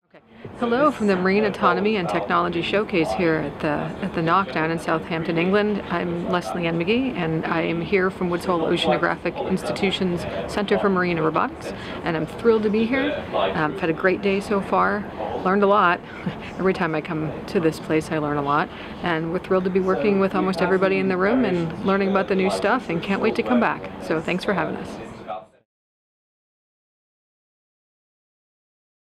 Hello from the Marine Autonomy and Technology Showcase here at the Knockdown in Southampton, England. I'm Leslie Ann McGee, and I am here from Woods Hole Oceanographic Institution's Centre for Marine Robotics, and I'm thrilled to be here. I've had a great day so far, learned a lot. Every time I come to this place I learn a lot, and we're thrilled to be working with almost everybody in the room and learning about the new stuff, and can't wait to come back. So thanks for having us.